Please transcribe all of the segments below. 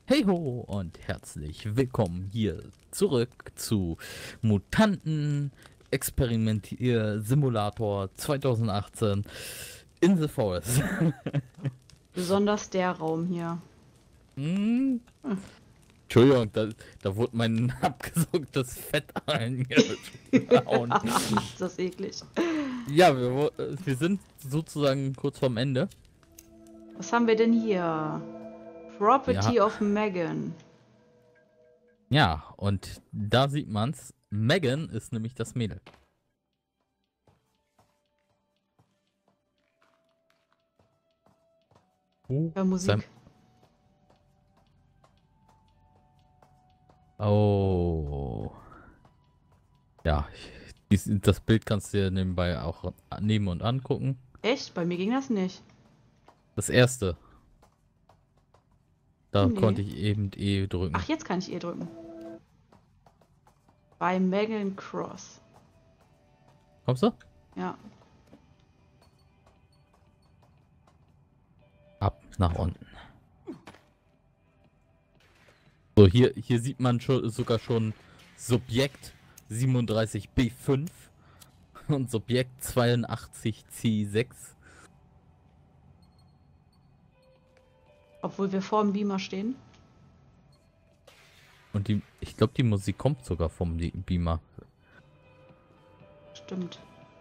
Hey ho und herzlich willkommen hier zurück zu Mutanten Experimentier Simulator 2018 in the Forest. Besonders der Raum hier. Hm, Hm. Entschuldigung, da wurde mein abgesaugtes Fett eingehauen. Ist das eklig. Ja, wir sind sozusagen kurz vorm Ende. Was haben wir denn hier? Ja, Property of Megan. ja, und da sieht man's. Megan ist nämlich das Mädel. Sein Musik. Oh. Ja, das Bild kannst du dir nebenbei auch nehmen und angucken. Echt? Bei mir ging das nicht. Das erste, da Nee. konnte ich eben E Ach, drücken. jetzt kann ich E drücken. Bei Megan Cross. Kommst du? Ja. Ab nach unten. So, hier sieht man sogar schon Subjekt 37B5 und Subjekt 82C6. Obwohl wir vor dem Beamer stehen. Und ich glaube, die Musik kommt sogar vom Beamer. Stimmt.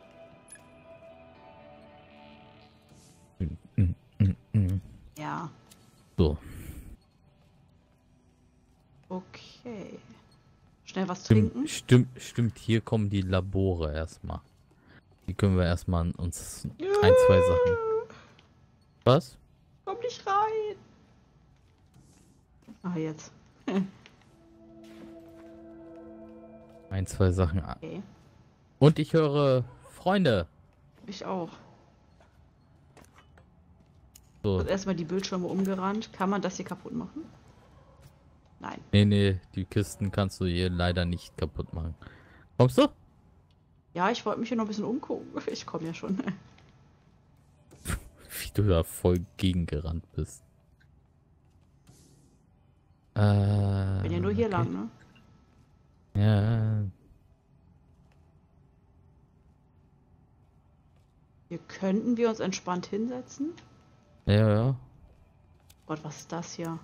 Mm, mm, mm. Ja. So. Okay. Schnell was Stimmt, trinken. stimmt, hier kommen die Labore erstmal. Die können wir erstmal uns ein, zwei Sachen. Was? Komm nicht rein. Ah, jetzt. Ein, zwei Sachen an. Okay. Und ich höre Freunde. Ich auch. So. Wird erstmal die Bildschirme umgerannt. Kann man das hier kaputt machen? Nein. Nee, die Kisten kannst du hier leider nicht kaputt machen. Kommst du? Ja, ich wollte mich hier noch ein bisschen umgucken. Ich komme ja schon. Wie du da voll gegengerannt bist. Bin ja nur hier Okay. lang, ne? Ja. Hier könnten wir uns entspannt hinsetzen. Ja. Gott, was ist das hier?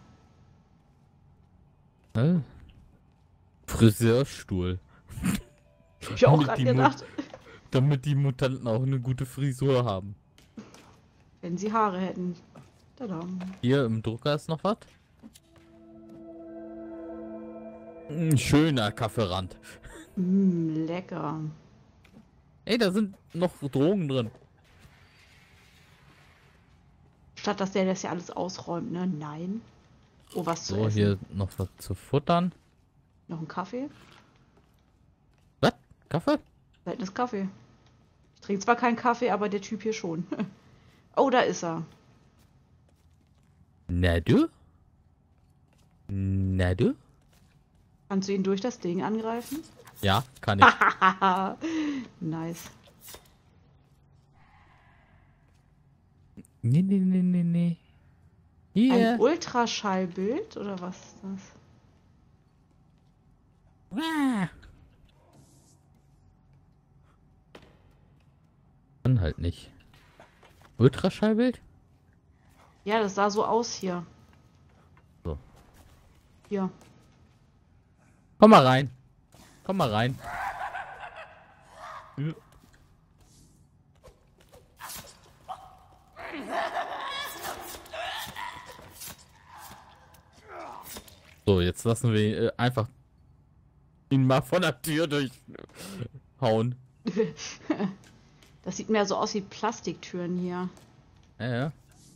Friseurstuhl. Hab ich auch Damit gerade die gedacht. damit die Mutanten auch eine gute Frisur haben. Wenn sie Haare hätten. Tada. Hier im Drucker ist noch was. Ein schöner Kaffeerand. Lecker. Ey, da sind noch Drogen drin. Statt dass der das ja alles ausräumt, ne? Nein. Oh, was zu So, essen. hier noch was zu futtern. Noch ein Kaffee? Was? Kaffee? Seltenes Kaffee. Ich trinke zwar keinen Kaffee, aber der Typ hier schon. Oh, da ist er. Na du? Na du? Kannst du ihn durch das Ding angreifen? Ja, kann ich. Hahaha. Nice. Nee. Ein Hier. Ultraschallbild oder was ist das? Kann halt nicht. Ultraschallbild? Ja, das sah so aus hier. So. Hier. Komm mal rein. Komm mal rein. So, jetzt lassen wir einfach ihn mal von der Tür durchhauen. Das sieht mehr so aus wie Plastiktüren hier. Ja.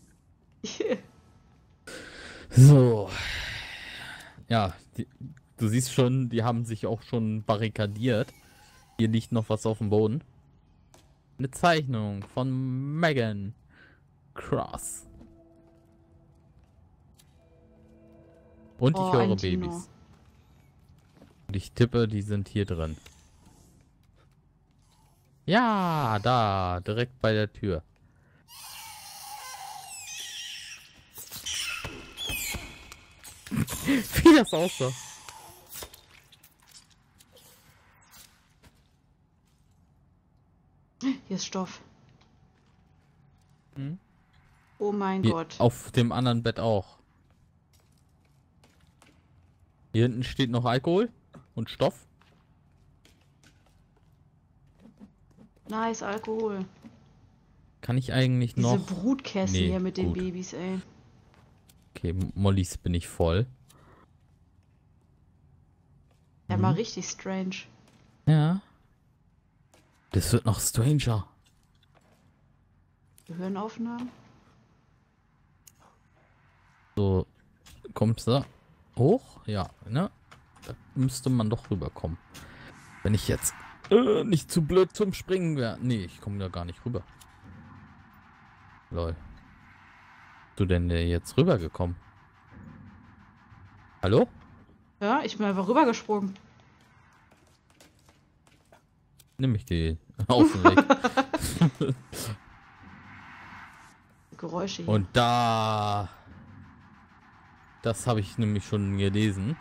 So. Ja, du siehst schon, die haben sich auch schon barrikadiert. Hier liegt noch was auf dem Boden. Eine Zeichnung von Megan Cross. Und ich Oh, höre ein Dino. Babys. Und ich tippe, die sind hier drin. Ja, da, direkt bei der Tür. Wie das aussah. Hier ist Stoff. Hm? Oh mein Hier, Gott. auf dem anderen Bett auch. Hier hinten steht noch Alkohol und Stoff. Nice, Alkohol. Kann ich eigentlich Diese noch... Brutkästen Nee, hier mit den gut. Babys, ey. Okay, Mollys bin ich voll. Ja, mal richtig strange. Ja. Das wird noch stranger. Gehirnaufnahmen? So, kommst du hoch? Ja, ne? Da müsste man doch rüberkommen. Wenn ich jetzt nicht zu blöd zum Springen wäre. Nee, ich komme da gar nicht rüber. Lol. Du denn jetzt rübergekommen? Hallo? Ja, ich bin einfach rübergesprungen. Nimm ich die Außen weg. Geräusche hier. Und da... Das habe ich nämlich schon gelesen.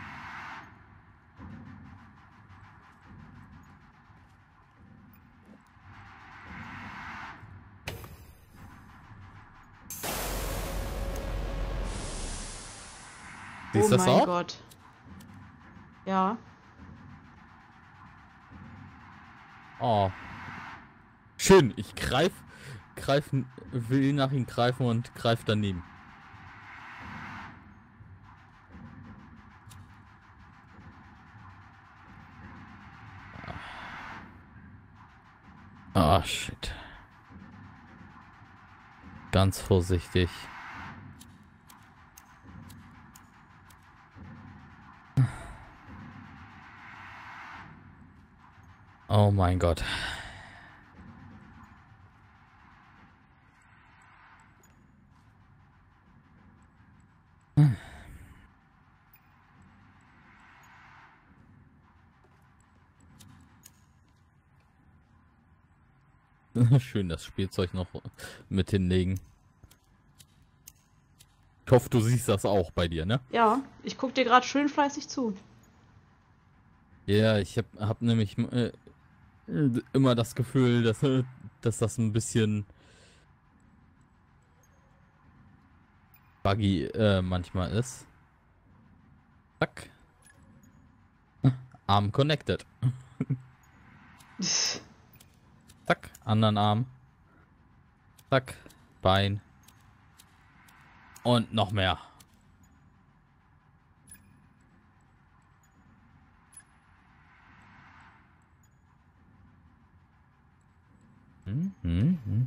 Siehst du Oh das mein auch? Gott. Ja. Oh. Schön, ich will nach ihm greifen und greif daneben. Ah, shit. Ganz vorsichtig. Oh mein Gott. Schön das Spielzeug noch mit hinlegen. Ich hoffe, du siehst das auch bei dir, ne? Ja, ich guck dir gerade schön fleißig zu. Ja, ich hab nämlich immer das Gefühl, dass das ein bisschen buggy manchmal ist. Zack. Arm connected. Zack, anderen Arm. Zack, Bein. Und noch mehr. Hm.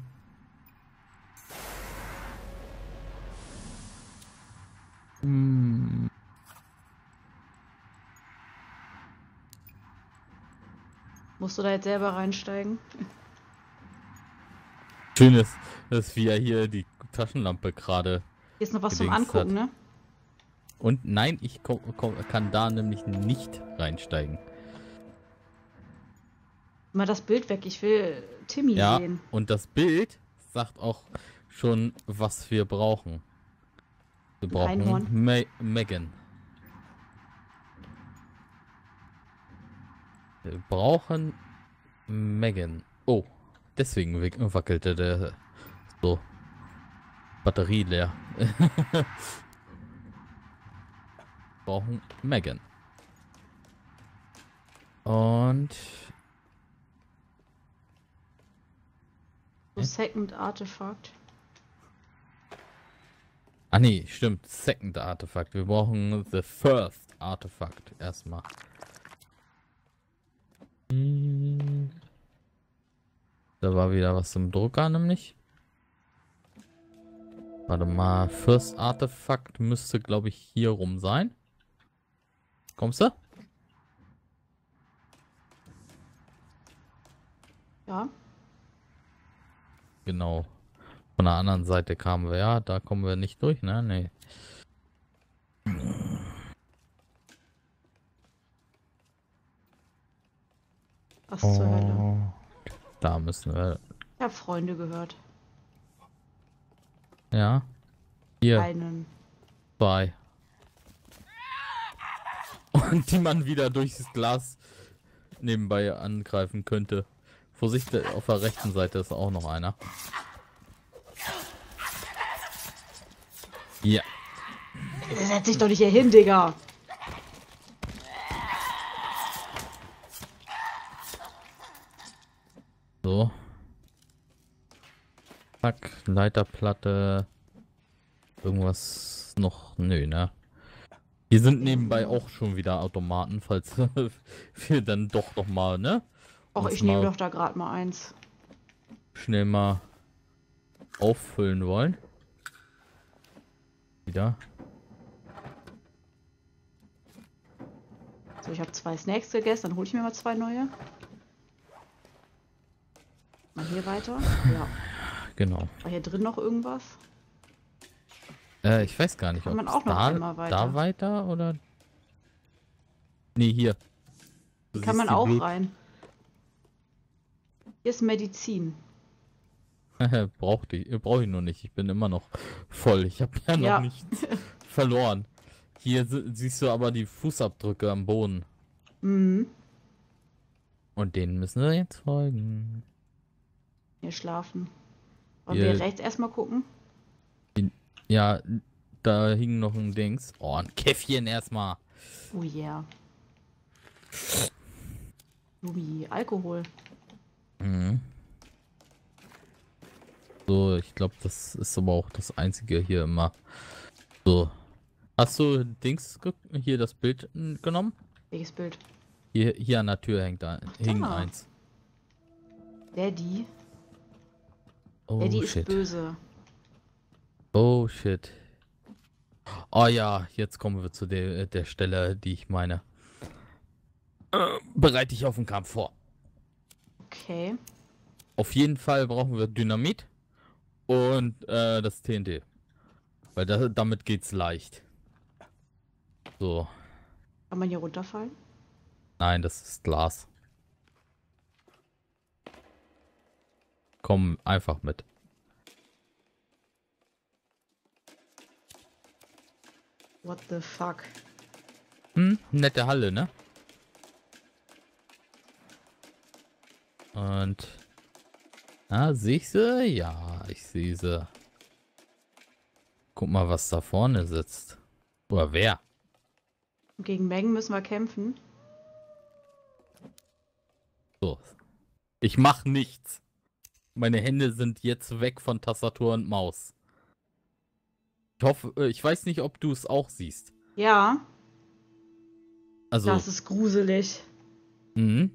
Hm. Musst du da jetzt selber reinsteigen? Schön ist, dass wir hier die Taschenlampe gerade Hier ist noch was zum gedingst Angucken, hat. ne? Und nein, ich kann da nämlich nicht reinsteigen. Mal das Bild weg, ich will Timmy Ja, sehen. und das Bild sagt auch schon, was wir brauchen. Wir Ein Einhorn. brauchen Megan. Wir brauchen Megan. Oh, deswegen wackelte der so. Batterie leer. Brauchen Megan. Und So Second Artefakt. ah nee, stimmt. Second Artefakt. Wir brauchen the first Artefakt erstmal. Da war wieder was zum Drucker, nämlich. Warte mal, First Artefakt müsste, glaube ich, hier rum sein. Kommst du? Ja. Genau. Von der anderen Seite kamen wir, ja. Da kommen wir nicht durch, ne? Nee. Was zur Hölle? Da müssen wir. Ich hab Freunde gehört. Ja. Hier, Einen. 2. Und die man wieder durchs Glas nebenbei angreifen könnte. Vorsicht, auf der rechten Seite ist auch noch einer. Ja. Setz dich doch nicht hier hin, Digga. So. Zack, Leiterplatte. Irgendwas noch? Nö, ne? Hier sind nebenbei auch schon wieder Automaten, falls wir dann doch noch mal, ne? Och, ich nehme doch da gerade mal eins. Schnell mal auffüllen wollen. Wieder. So, ich habe 2 Snacks gegessen, dann hole ich mir mal 2 neue. Mal hier weiter. Ja. Genau. War hier drin noch irgendwas? Ich weiß gar nicht, Kann ob man auch noch einmal weiter. Da weiter oder... Nee, hier. Du Kann siehst man die auch Blut. rein. Hier ist Medizin. Brauch ich nur nicht. Ich bin immer noch voll. Ich habe ja noch nichts verloren. Hier siehst du aber die Fußabdrücke am Boden. Mhm. Und denen müssen wir jetzt folgen. Hier schlafen. Wollen Hier. wir rechts erstmal gucken? Ja, da hing noch ein Dings. Oh, ein Käffchen erstmal. Oh yeah. Ui, Alkohol. Mhm. So, ich glaube, das ist aber auch das Einzige hier immer. So. Hast du Dings hier das Bild genommen? Welches Bild? Hier an der Tür hing da. eins. Daddy. Oh Daddy ist shit. böse. Oh shit. Oh ja, jetzt kommen wir zu der Stelle, die ich meine. Bereite dich auf den Kampf vor. Okay. Auf jeden Fall brauchen wir Dynamit und das TNT. Weil damit geht's leicht. So. Kann man hier runterfallen? Nein, das ist Glas. Komm einfach mit. What the fuck? Nette Halle, ne? Und... Ah, sehe ich sie? Ja, ich sehe sie. Guck mal, was da vorne sitzt. Oder wer? Gegen Megan müssen wir kämpfen. So. Ich mach nichts. Meine Hände sind jetzt weg von Tastatur und Maus. Ich hoffe, ich weiß nicht, ob du es auch siehst. Ja. Also. Das ist gruselig. Mhm.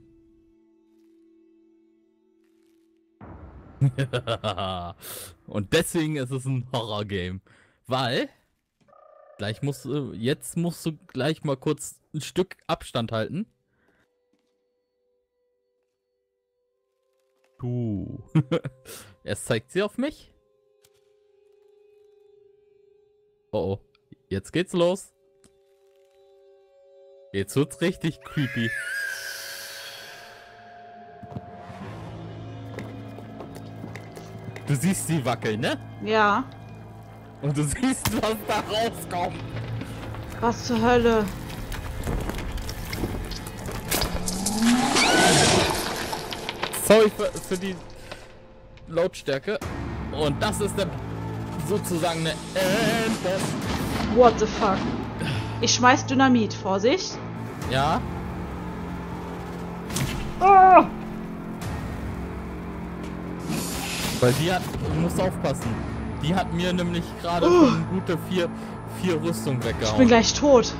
Und deswegen ist es ein Horror-Game. Weil jetzt musst du gleich mal kurz ein Stück Abstand halten. Erst zeigt sie auf mich. Oh, jetzt geht's los. Jetzt wird's richtig creepy. Du siehst sie wackeln, ne? Ja. Und du siehst, was da rauskommt. Was zur Hölle? Sorry für die Lautstärke. Und das ist dann sozusagen eine Endboss. What the fuck? Ich schmeiß Dynamit. Vorsicht. Ja. Oh! Weil du musst aufpassen. Die hat mir nämlich gerade schon gute vier Rüstung Ich bin weggehauen. gleich tot.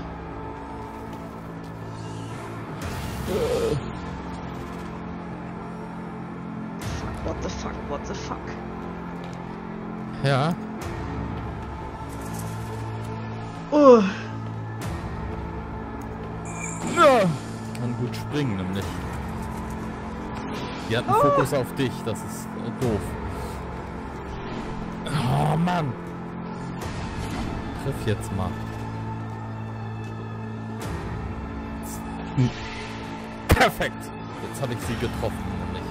What the fuck? What the fuck? Ja. Oh. Ja. Kann gut springen, nämlich. Die hat einen Fokus auf dich, das ist doof. Oh Mann. Triff jetzt mal. Perfekt. Jetzt habe ich sie getroffen, nämlich.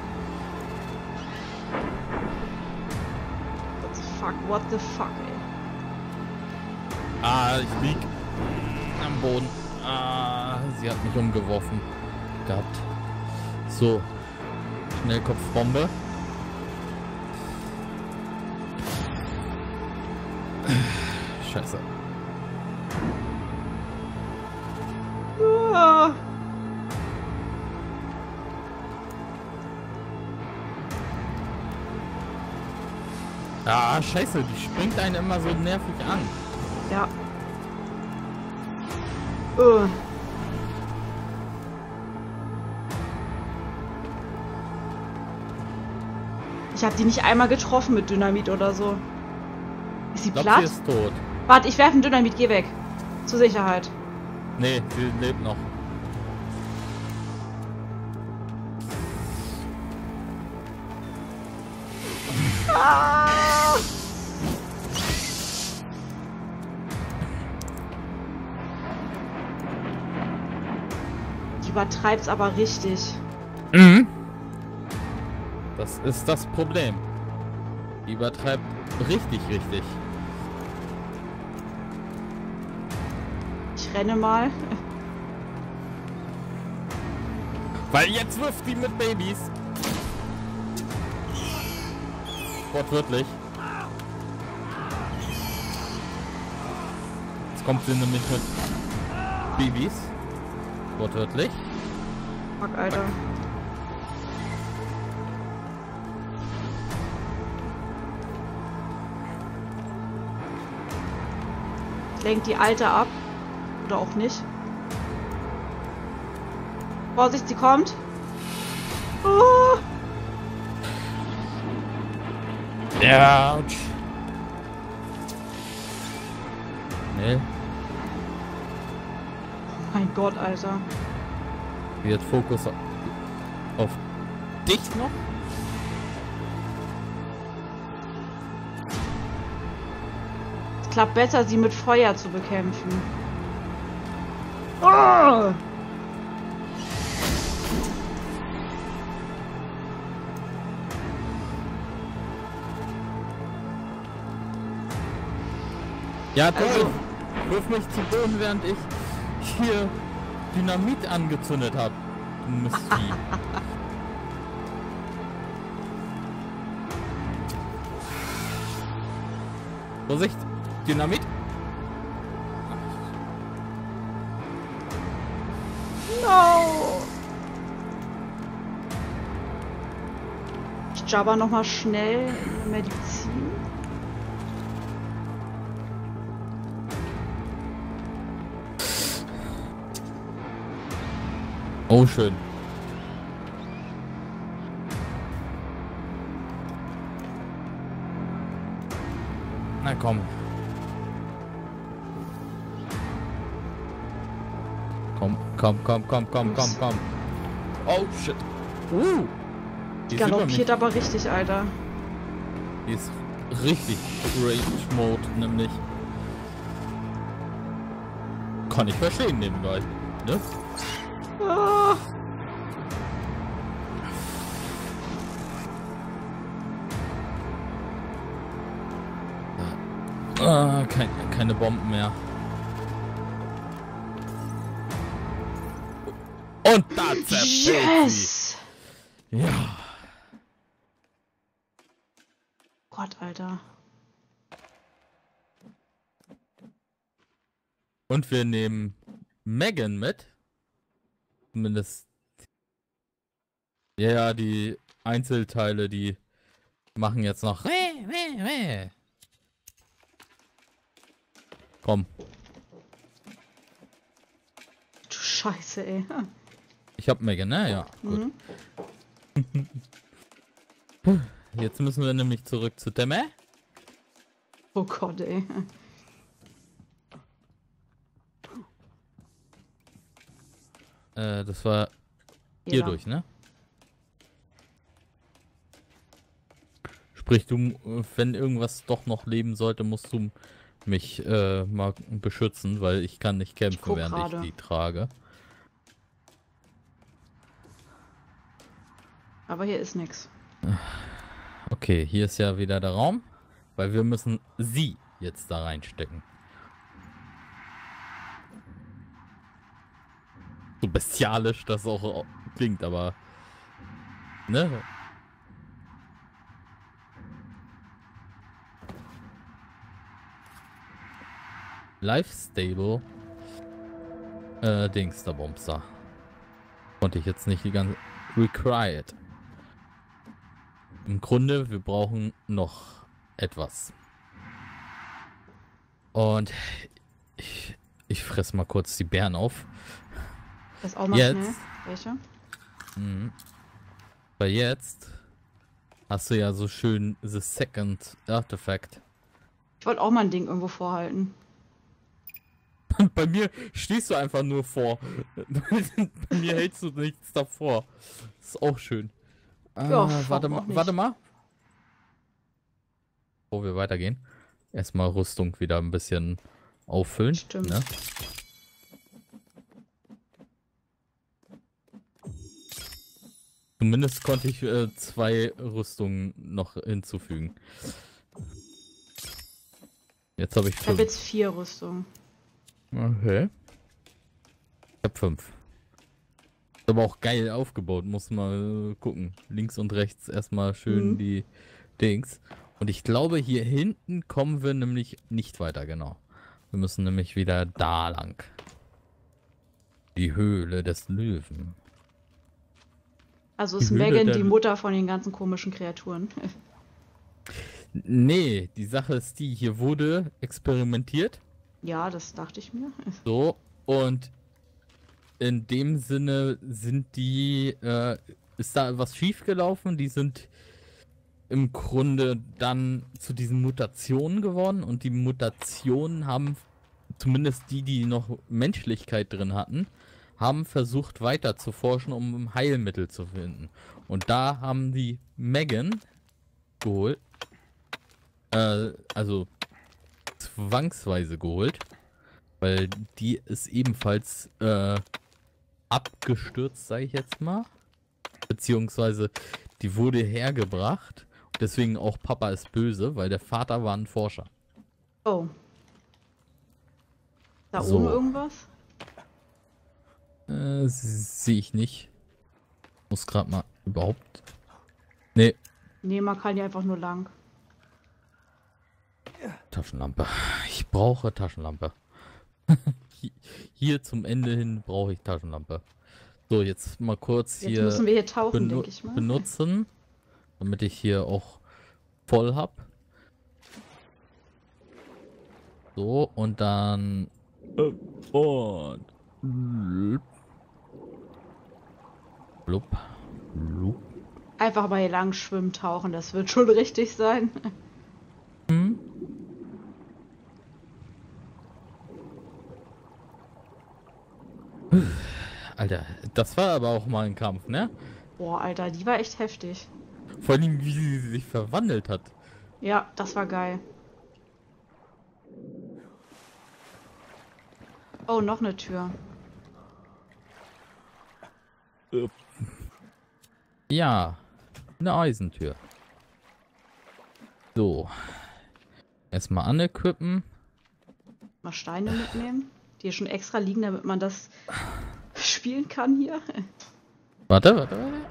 What the fuck? What the fuck, ey? Ah, ich lieg am Boden. Ah, sie hat mich umgeworfen gehabt. So. Schnellkopfbombe. Scheiße. Ah. Ah, scheiße, die springt einen immer so nervig an. Ja. Ich habe die nicht einmal getroffen mit Dynamit oder so. Ist sie Ich glaube, platt? sie ist tot. Warte, ich werfe ein Dynamit, geh weg. Zur Sicherheit. Nee, sie lebt noch. Ah! Die übertreibt's aber richtig. Mhm. Das ist das Problem. Die übertreibt richtig. Ich renne mal. Weil jetzt wirft die mit Babys. Wortwörtlich. Jetzt kommt sie nämlich mit Babys. Wortwörtlich. Fuck, Alter. Lenkt die Alte ab. Oder auch nicht. Vorsicht, sie kommt. Oh. Autsch. Nee, Mein Gott, Alter. jetzt Fokus auf dich noch. Es klappt besser, sie mit Feuer zu bekämpfen. Oh. Ja, toll. Also- Wirf mich zu Boden, während ich hier Dynamit angezündet habe. Du Mistvieh. Vorsicht! Dynamit! No! Ich jabber nochmal schnell Medizin. Oh, schön. Na komm. Komm. Oh, shit. Die ist über mich. galoppiert aber richtig, Alter. Die ist richtig Rage Mode, nämlich. Kann ich verstehen nebenbei. Ne? Ah. Keine Bomben mehr. Und da zerfällt sie. Yes! Ja. Gott, Alter. Und wir nehmen Megan mit. Zumindest. Ja, die Einzelteile, die machen jetzt noch. Komm. Du Scheiße, ey. Ich hab Megan, ne? Ja, gut. Jetzt müssen wir nämlich zurück zu Temme. Oh Gott, ey. Das war hier Ja. durch, ne? Sprich, du, wenn irgendwas doch noch leben sollte, musst du mich mal beschützen, weil ich kann nicht kämpfen, guck während grade. ich die trage. Aber hier ist nix. Okay, hier ist ja wieder der Raum, weil wir müssen sie jetzt da reinstecken. So bestialisch das auch klingt, aber ne? Life Stable Dings der Bumster. Konnte ich jetzt nicht die ganze required. Im Grunde, wir brauchen noch etwas. Und ich fress mal kurz die Beeren auf. Das auch mal jetzt, schnell. Welche? Weil jetzt hast du ja so schön the second artifact. Ich wollte auch mal ein Ding irgendwo vorhalten. Bei mir stehst du einfach nur vor. Bei mir hältst du nichts davor. Das ist auch schön. Ja, warte mal. Bevor wir weitergehen. Erstmal Rüstung wieder ein bisschen auffüllen. Stimmt. Ne? Zumindest konnte ich 2 Rüstungen noch hinzufügen. Jetzt habe ich 5. Ich habe jetzt 4 Rüstungen. Okay. Ich habe 5. Ist aber auch geil aufgebaut, muss mal gucken. Links und rechts erstmal schön die Dings. Und ich glaube, hier hinten kommen wir nämlich nicht weiter, genau. Wir müssen nämlich wieder da lang. Die Höhle des Löwen. Also ist Die Höhle Megan der die Mutter von den ganzen komischen Kreaturen. Nee, die Sache ist die, hier wurde experimentiert. Ja, das dachte ich mir. So, und in dem Sinne sind die, ist da was schief gelaufen. Die sind im Grunde dann zu diesen Mutationen geworden und die Mutationen haben, zumindest die noch Menschlichkeit drin hatten, haben versucht weiter zu forschen, um ein Heilmittel zu finden. Und da haben die Megan geholt, also zwangsweise geholt, weil die ist ebenfalls abgestürzt, sage ich jetzt mal. Beziehungsweise die wurde hergebracht. Deswegen auch Papa ist böse, weil der Vater war ein Forscher. Oh. Da So. oben irgendwas? Sehe ich nicht. Muss gerade mal überhaupt. Nee. Nee, man kann ja einfach nur lang. Taschenlampe. Ich brauche Taschenlampe. Hier zum Ende hin brauche ich Taschenlampe. So, jetzt mal kurz Jetzt hier müssen wir hier tauchen, denke ich mal. benutzen, damit ich hier auch voll hab. So, und dann und blub, blub. Einfach mal hier lang schwimmen, tauchen, das wird schon richtig sein. Alter, das war aber auch mal ein Kampf, ne? Boah, Alter, die war echt heftig. Vor allem, wie sie sich verwandelt hat. Ja, das war geil. Oh, noch eine Tür. Ja, eine Eisentür. So. Erstmal anequippen. Mal Steine mitnehmen, die hier schon extra liegen, damit man das spielen kann hier. Warte.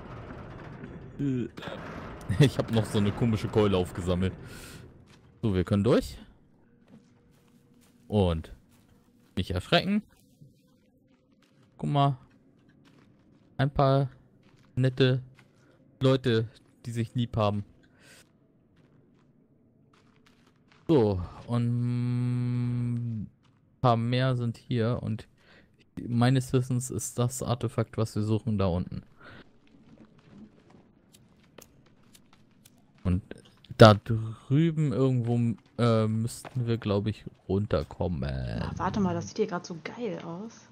Ich habe noch so eine komische Keule aufgesammelt. So, wir können durch. Und nicht erschrecken. Guck mal. Ein paar nette Leute, die sich lieb haben. So, und ein paar mehr sind hier und meines Wissens ist das Artefakt, was wir suchen, da unten. Und da drüben irgendwo müssten wir, glaube ich, runterkommen. Ach, warte mal, das sieht hier gerade so geil aus.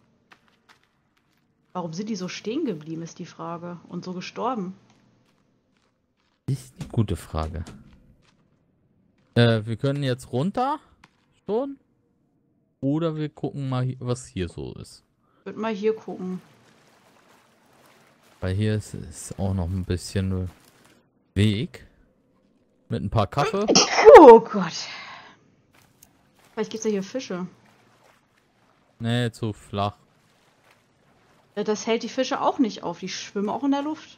Warum sind die so stehen geblieben, ist die Frage. Und so gestorben. Ist eine gute Frage. Wir können jetzt runter schon. Oder wir gucken mal, was hier so ist. Ich würde mal hier gucken. Weil hier ist auch noch ein bisschen Weg. Mit ein paar Kaffee. Oh Gott. Vielleicht gibt es ja hier Fische. Nee, zu flach. Das hält die Fische auch nicht auf. Die schwimmen auch in der Luft.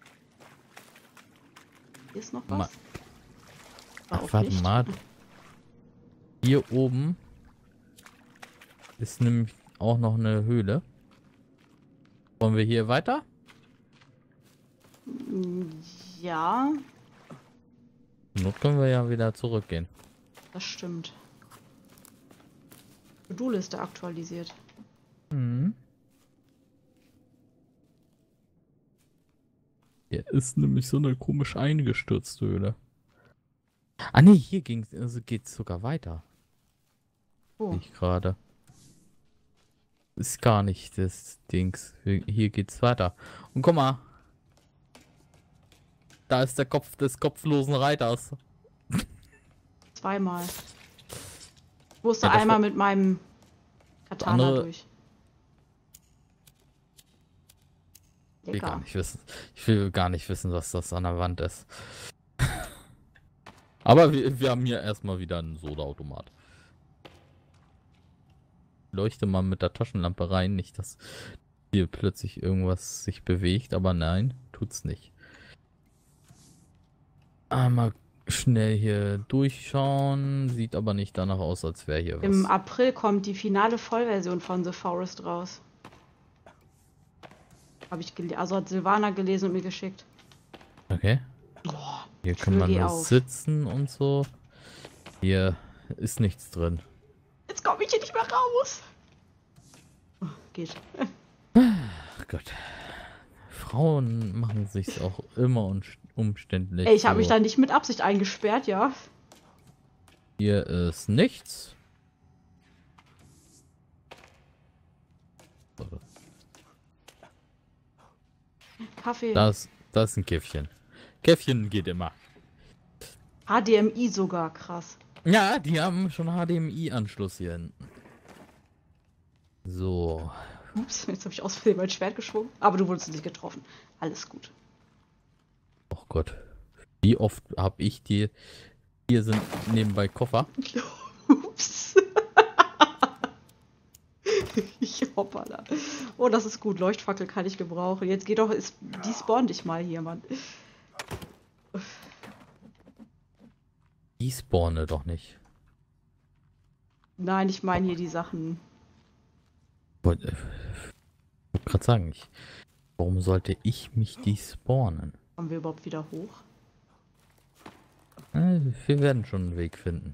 Hier ist noch was. Ach, warte mal. Hier oben ist nämlich auch noch eine Höhle. Wollen wir hier weiter? Ja, Zur Not können wir ja wieder zurückgehen. das stimmt. To-Do-Liste aktualisiert. Mhm. Hier ist nämlich so eine komisch eingestürzte Höhle. Ah ne, hier geht's sogar weiter. Oh, Sehe ich gerade. Ist gar nicht das Dings. Hier geht's weiter. Und guck mal. Da ist der Kopf des kopflosen Reiters. zweimal. Ich musste Ja, das einmal war- mit meinem Katana andere- durch. Ich will gar Lecker. nicht wissen. Ich will gar nicht wissen, was das an der Wand ist. Aber wir haben hier erstmal wieder einen Sodaautomat. Leuchte mal mit der Taschenlampe rein, nicht, dass hier plötzlich irgendwas sich bewegt, aber nein, tut's nicht. Einmal schnell hier durchschauen, sieht aber nicht danach aus, als wäre hier Im was. April kommt die finale Vollversion von The Forest raus. Habe ich also hat Silvana gelesen und mir geschickt. Okay. Boah, Hier Tür kann man geh nur auf. sitzen und so. Hier ist nichts drin. Jetzt komme ich hier nicht mehr raus. Oh, geht. Ach Gott. Frauen machen sich auch immer umständlich. Ey, ich habe mich so. da nicht mit Absicht eingesperrt, ja. Hier ist nichts. So, Kaffee. das ist ein Käffchen. Käffchen geht immer. HDMI sogar, krass. Ja, die haben schon HDMI-Anschluss hier hinten. So. Ups, jetzt habe ich aus Versehen mein Schwert geschwungen. Aber du wurdest nicht getroffen. Alles gut. Oh Gott. Wie oft habe ich die... Hier sind nebenbei Koffer. Ups. Hoppala. Oh, das ist gut. Leuchtfackel kann ich gebrauchen. Jetzt geh doch, die spawn dich mal hier, Mann. Die spawne doch nicht. Nein, ich meine hier die Sachen. Wollte gerade sagen, warum sollte ich mich despawnen? Kommen wir überhaupt wieder hoch? Wir werden schon einen Weg finden.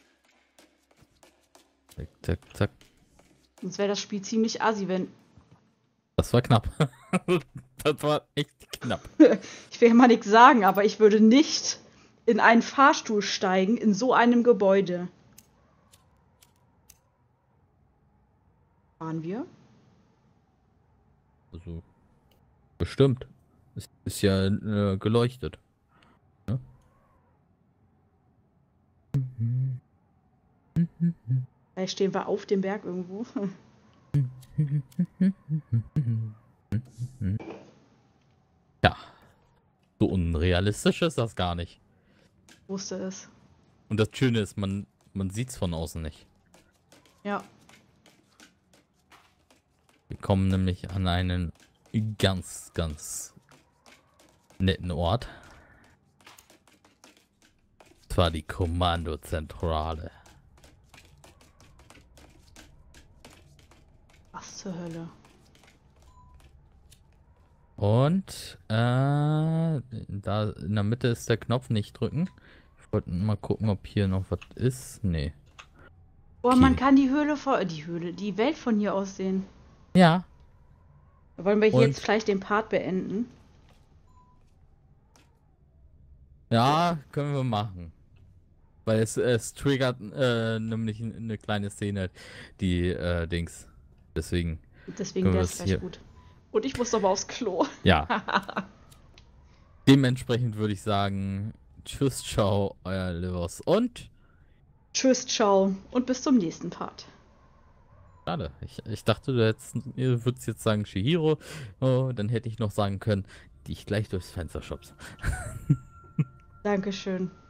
Zack, zack, zack. Sonst wäre das Spiel ziemlich assi, wenn... Das war knapp. Das war echt knapp. Ich will ja mal nichts sagen, aber ich würde nicht in einen Fahrstuhl steigen in so einem Gebäude. Fahren wir? Also, bestimmt. Es ist ja geleuchtet. Ne? Vielleicht stehen wir auf dem Berg irgendwo. Ja. So unrealistisch ist das gar nicht. Ich wusste es. Und das Schöne ist, man sieht es von außen nicht. Ja. Wir kommen nämlich an einen ganz, ganz netten Ort. Und zwar die Kommandozentrale. Was zur Hölle? Und da in der Mitte ist der Knopf, nicht drücken. Ich wollte mal gucken, ob hier noch was ist. Nee. Boah, Okay. man kann die die Welt von hier aus sehen. Ja. Wollen wir hier Und- jetzt gleich den Part beenden? Ja, können wir machen. Weil es triggert nämlich eine kleine Szene, die Dings. Deswegen. Deswegen Können wir wäre es das gleich hier- gut. Und ich muss aber aufs Klo. Ja. Dementsprechend würde ich sagen, tschüss, ciao, euer Livers. Und Tschüss, ciao und bis zum nächsten Part. schade, ich dachte, ihr würdest jetzt sagen Shihiro. Oh, dann hätte ich noch sagen können, die ich gleich durchs Fenster schubs. Dankeschön.